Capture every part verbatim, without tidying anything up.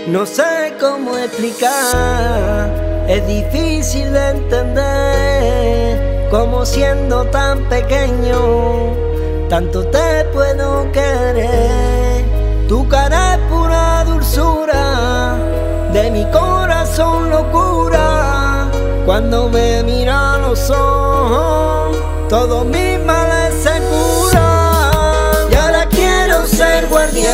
No sé cómo explicar, es difícil de entender cómo siendo tan pequeño tanto te puedo querer. Tu cara es pura dulzura, de mi corazón locura. Cuando me mira a los ojos, todos mis males se curan. Y ahora quiero ser guardián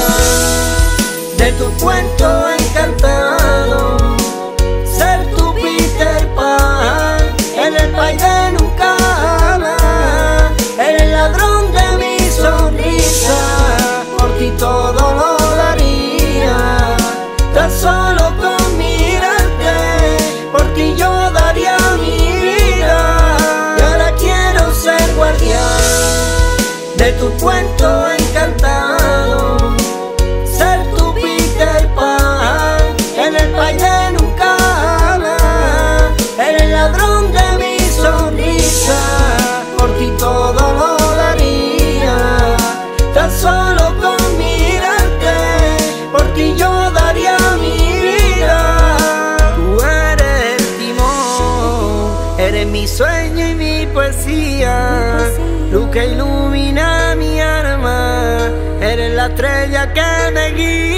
de tu cuento encantado, ser tu Peter Pan en el país de nunca jamás. Eres el ladrón de mi sonrisa, por ti todo lo daría, tan solo con mirarte, por ti yo daría mi vida. Y ahora quiero ser guardián de tu cuento encantado, ser tu Peter Pan en el país de nunca jamás. Eres el ladrón de mi sonrisa, por ti todo lo daría, tan solo con mirarte, por ti yo daría mi vida. Tú eres el timón, eres mi sueño y mi poesía, luz que ilumina mi alma, eres la estrella que me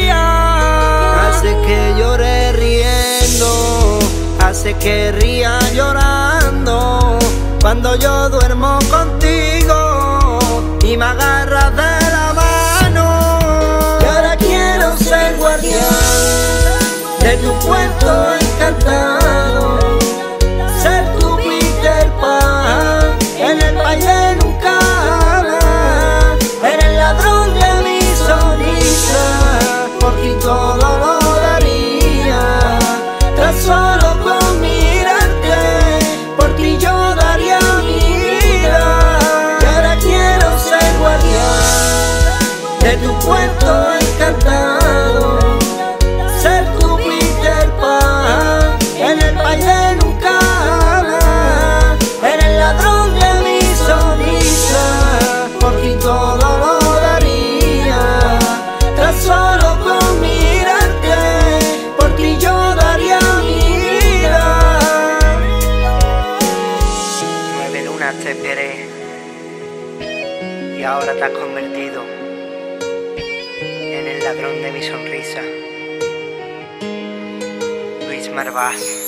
guía. Hace que llore riendo, hace que ría llorando, cuando yo duermo contigo y me agarras de la mano. Y ahora quiero ser guardián de tu cuento encantado, ser tu Peter Pan en el país de nunca jamás. Eres el ladrón de mi sonrisa, por ti todo lo daría, tan solo con mirarte, por ti yo daría mi vida. Y ahora quiero ser guardián de tu cuento encantado, ser tu Peter Pan en el país de nunca jamás. Eres el ladrón de mi sonrisa, por ti todo lo daría, tan solo con mirarte, por ti yo daría mi vida. Nueve lunas te esperé y ahora te has convertido en el ladrón de mi sonrisa. Luis Marvás.